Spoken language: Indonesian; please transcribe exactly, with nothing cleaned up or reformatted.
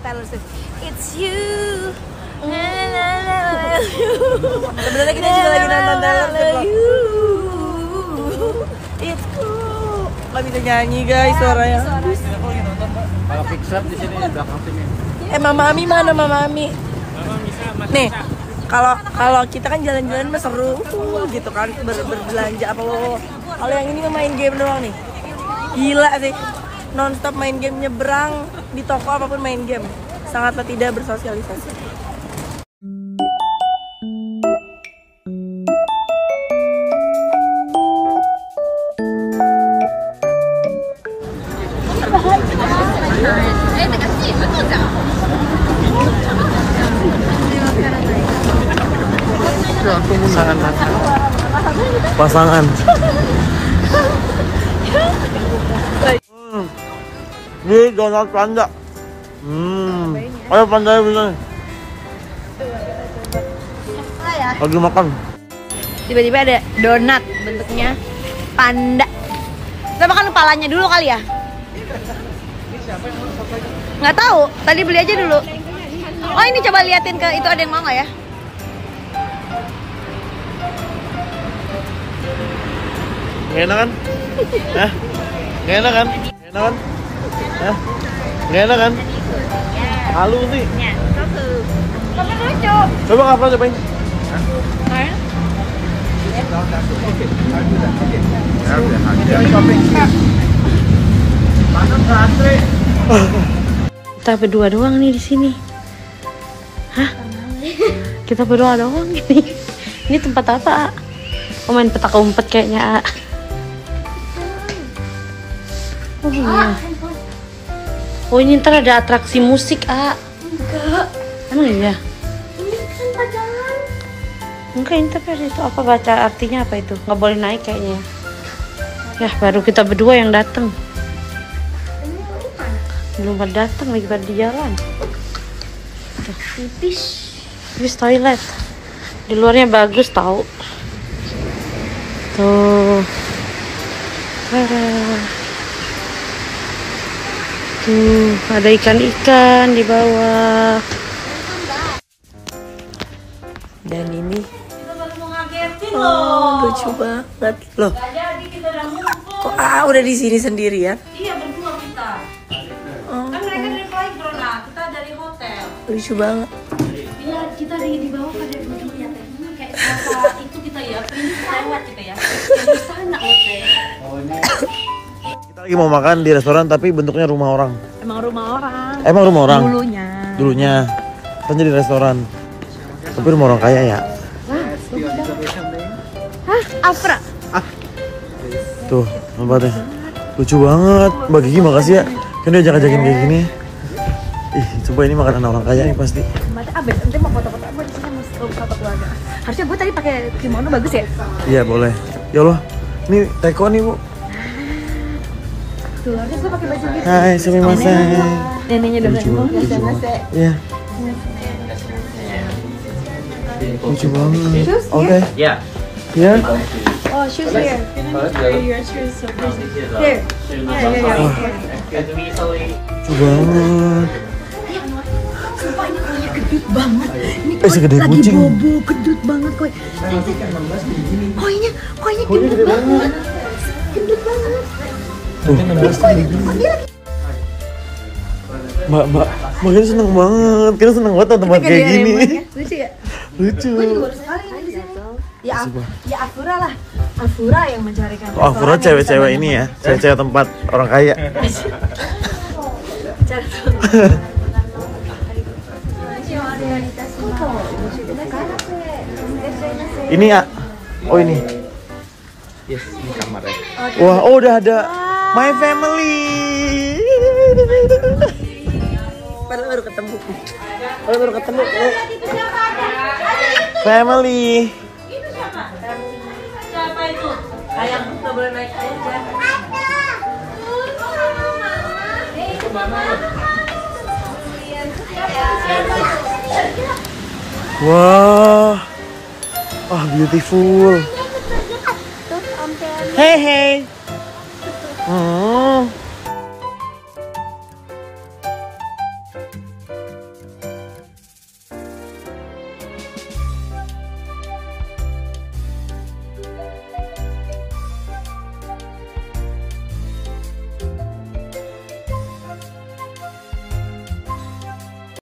Taylor Swift. It's you. Sebenarnya kita juga lagi nonton Taylor Swift. It's cool. Gak bisa nyanyi guys suaranya. Kalau Pixar di sini di belakang sini. Eh Mama Ami mana Mama Ami? Nih, kalau kalau kita kan jalan-jalan mah seru uh, gitu kan ber, berbelanja apa lo. Kalau yang ini mah main game doang nih. Gila sih. Non-stop main game, nyebrang di toko apapun main game. Sangatlah tidak bersosialisasi. Pasangan pasangan hmm. Ini donat panda. Hmm. Ayo panda bisa. Lagi makan. Tiba-tiba ada donat bentuknya panda. Kita makan kepalanya dulu kali ya? Nggak tahu. Tadi beli aja dulu. Oh ini coba liatin ke itu ada yang mau nggak ya? Gak enak kan? Hah? Gak enak kan? Gak enak kan? Hah? Gak enak kan? Halu sih. Tapi lucu. Coba kapal cobain. Kita berdua doang nih di sini. Hah? Kita berdua doang ini. Ini tempat apa? Oh main petak umpet kayaknya. Oh iya. Oh ini ntar ada atraksi musik, A. Enggak. Emang iya? Ini kan pajangan. Enggak, ini tapi ada itu apa baca artinya apa itu? Nggak boleh naik kayaknya. Ya baru kita berdua yang datang. Belum pada datang lagi pada di jalan. Tuh. Pipis. Pipis toilet. Di luarnya bagus tau. Tuh. Ah. Tuh, ada ikan-ikan di bawah. Dan ini oh, lucu banget loh. Kok ah udah di sini sendirian? Iya berdua kita. Oh, Kan mereka dari playground lah, kita dari hotel. lucu banget. Iya kita di di bawah pada duduk ya teh. Kayak apa itu kita ya, prinsip lewat kita ya. Kayak di sana loh teh. Kita lagi mau makan di restoran tapi bentuknya rumah orang. Emang rumah orang. Emang rumah orang? Dulunya. Dulunya. Kan jadi restoran. Tapi rumah orang kaya ya. Hah? Afra? Tuh, tempatnya. Lucu banget. Mbak Gigi makasih ya. Kan dia ajak-ajakin kayak gini. Ih, coba ini makanan orang kaya nih pasti. Mata abis, nanti mau foto-foto gue di sini mau foto keluarga. Harusnya gue tadi pakai kimono bagus ya? Iya, boleh. Ya Allah. Ini teko nih, Bu. Tuh, harusnya gue pakai baju gitu. Hai, sumimasen. Neneknya udah Lucu banget, lucu banget. Iya. Lucu banget. Oke. Yeah. Ya. Oh, shoes here. Your shoes so here. Wah, lucu banget. Sumpah ini koinnya gedut banget. Ini Eh, segede lagi kucing. bobo, gedut banget koi. Koinnya, koinnya gedut banget. Gedut banget. Tuh. Mbak, mbak, mbak kita seneng banget. Kita seneng banget tempat kayak gini. Lucu ya? Lucu. Gue juga baru sekali ini di sini. Ya, ya Afura lah. Afura yang mencarikan. Oh, Afura cewek-cewek ini ya, cewek-cewek tempat orang kaya. Ini ya, oh ini. Yes, ini kamarnya. Wah, oh udah ada My Family. Baru baru ketemu. Baru baru ketemu. Family. Siapa itu? Ayam nggak boleh naik aja. Wah, ah beautiful. Hey hey. Hmm.